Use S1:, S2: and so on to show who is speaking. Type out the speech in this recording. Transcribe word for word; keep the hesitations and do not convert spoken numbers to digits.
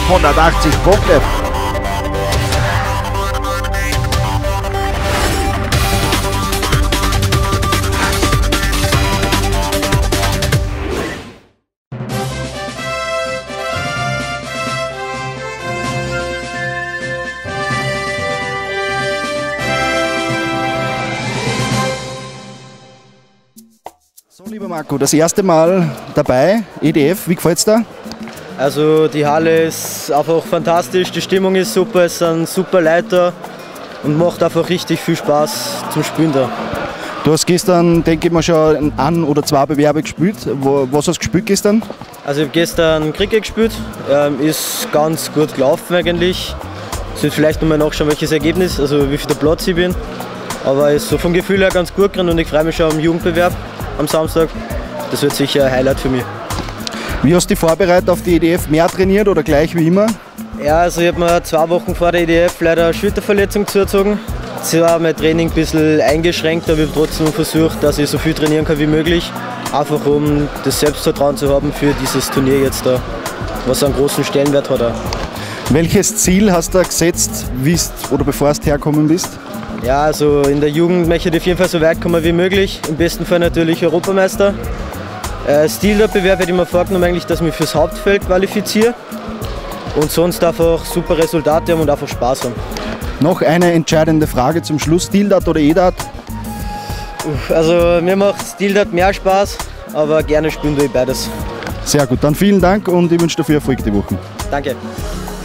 S1: hundertachtzig Punkte.
S2: So, lieber Marco, das erste Mal dabei, E D F, wie gefällt es dir?
S3: Also die Halle ist einfach fantastisch, die Stimmung ist super, es sind super Leute und macht einfach richtig viel Spaß zum Spielen da.
S2: Du hast gestern, denke ich mal, schon ein oder zwei Bewerbe gespielt. Was hast du gespielt gestern?
S3: Also ich habe gestern Cricket gespielt, ähm, ist ganz gut gelaufen eigentlich. Ich sollte vielleicht nochmal nachschauen, welches Ergebnis, also wie viel der Platz ich bin. Aber ist so vom Gefühl her ganz gut gegangen und ich freue mich schon am Jugendbewerb am Samstag. Das wird sicher ein Highlight für mich.
S2: Wie hast du dich vorbereitet auf die E D F? Mehr trainiert oder gleich wie immer?
S3: Ja, also ich habe mir zwei Wochen vor der E D F leider eine Schulterverletzung zugezogen. Jetzt war mein Training ein bisschen eingeschränkt, aber ich habe trotzdem versucht, dass ich so viel trainieren kann wie möglich. Einfach um das Selbstvertrauen zu haben für dieses Turnier jetzt da, was einen großen Stellenwert hat. Auch.
S2: Welches Ziel hast du gesetzt, oder bevor du hergekommen bist?
S3: Ja, also in der Jugend möchte ich auf jeden Fall so weit kommen wie möglich. Im besten Fall natürlich Europameister. Äh, Stilwettbewerb hätte ich mir vorgenommen, eigentlich, dass ich mich fürs Hauptfeld qualifiziere. Und sonst einfach super Resultate haben und einfach Spaß haben.
S2: Noch eine entscheidende Frage zum Schluss: Stildat oder E-Dat?
S3: Also mir macht Stildat mehr Spaß, aber gerne spielen wir beides.
S2: Sehr gut, dann vielen Dank und ich wünsche dir viel Erfolg die Woche.
S3: Danke.